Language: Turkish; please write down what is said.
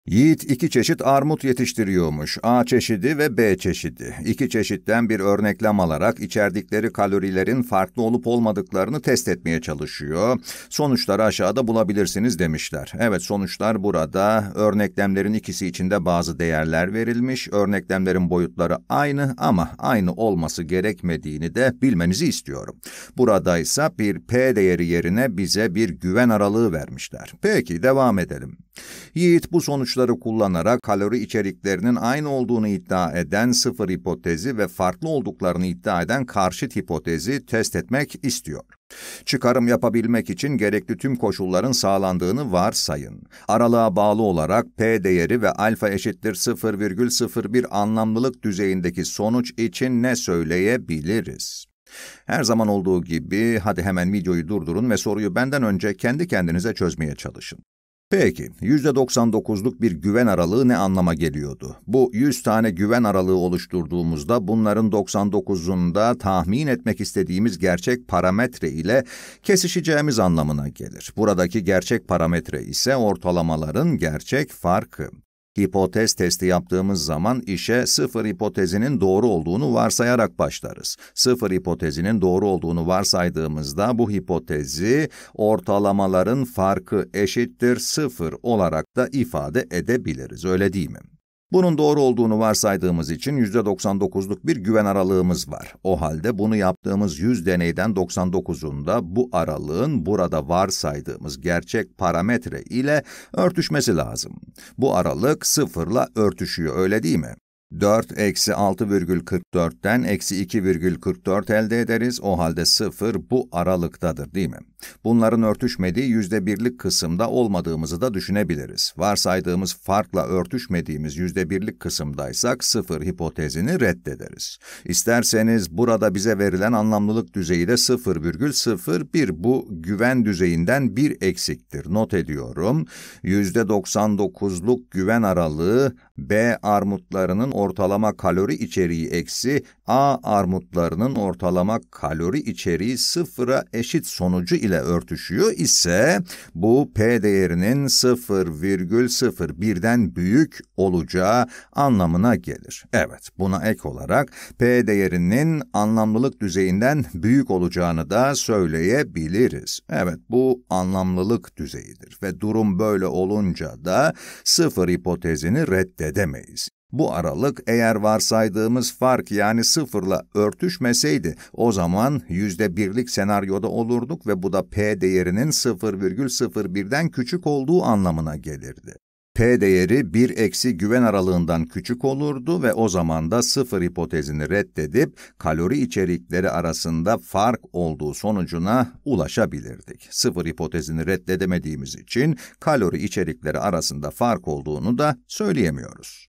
Yiğit iki çeşit armut yetiştiriyormuş. A çeşidi ve B çeşidi. İki çeşitten bir örneklem alarak içerdikleri kalorilerin farklı olup olmadıklarını test etmeye çalışıyor. Sonuçları aşağıda bulabilirsiniz demişler. Evet, sonuçlar burada. Örneklemlerin ikisi içinde bazı değerler verilmiş. Örneklemlerin boyutları aynı ama aynı olması gerekmediğini de bilmenizi istiyorum. Burada ise bir P değeri yerine bize bir güven aralığı vermişler. Peki, devam edelim. Yiğit bu sonuçları kullanarak kalori içeriklerinin aynı olduğunu iddia eden sıfır hipotezi ve farklı olduklarını iddia eden karşıt hipotezi test etmek istiyor. Çıkarım yapabilmek için gerekli tüm koşulların sağlandığını varsayın. Aralığa bağlı olarak P değeri ve alfa eşittir 0,01 anlamlılık düzeyindeki sonuç için ne söyleyebiliriz? Her zaman olduğu gibi hadi hemen videoyu durdurun ve soruyu benden önce kendi kendinize çözmeye çalışın. Peki, %99'luk bir güven aralığı ne anlama geliyordu? Bu 100 tane güven aralığı oluşturduğumuzda bunların 99'unda tahmin etmek istediğimiz gerçek parametre ile kesişeceğimiz anlamına gelir. Buradaki gerçek parametre ise ortalamaların gerçek farkı. Hipotez testi yaptığımız zaman işe sıfır hipotezinin doğru olduğunu varsayarak başlarız. Sıfır hipotezinin doğru olduğunu varsaydığımızda bu hipotezi ortalamaların farkı eşittir sıfır olarak da ifade edebiliriz, öyle değil mi? Bunun doğru olduğunu varsaydığımız için %99'luk bir güven aralığımız var. O halde bunu yaptığımız 100 deneyden 99'unda bu aralığın burada varsaydığımız gerçek parametre ile örtüşmesi lazım. Bu aralık sıfırla örtüşüyor, öyle değil mi? 4 eksi 6,44'ten eksi 2,44 elde ederiz. O halde 0 bu aralıktadır, değil mi? Bunların örtüşmediği %1'lik kısımda olmadığımızı da düşünebiliriz. Varsaydığımız farkla örtüşmediğimiz %1'lik kısımdaysak 0 hipotezini reddederiz. İsterseniz burada bize verilen anlamlılık düzeyi de 0,01, bu güven düzeyinden 1 eksiktir. Not ediyorum. %99'luk güven aralığı B armutlarının ortalama kalori içeriği eksi A armutlarının ortalama kalori içeriği sıfıra eşit sonucu ile örtüşüyor ise bu P değerinin 0,01'den büyük olacağı anlamına gelir. Evet, buna ek olarak P değerinin anlamlılık düzeyinden büyük olacağını da söyleyebiliriz. Evet, bu anlamlılık düzeyidir ve durum böyle olunca da sıfır hipotezini reddedemeyiz. Bu aralık eğer varsaydığımız fark yani sıfırla örtüşmeseydi o zaman %1'lik senaryoda olurduk ve bu da P değerinin 0,01'den küçük olduğu anlamına gelirdi. P değeri 1 eksi güven aralığından küçük olurdu ve o zaman da sıfır hipotezini reddedip kalori içerikleri arasında fark olduğu sonucuna ulaşabilirdik. Sıfır hipotezini reddedemediğimiz için kalori içerikleri arasında fark olduğunu da söyleyemiyoruz.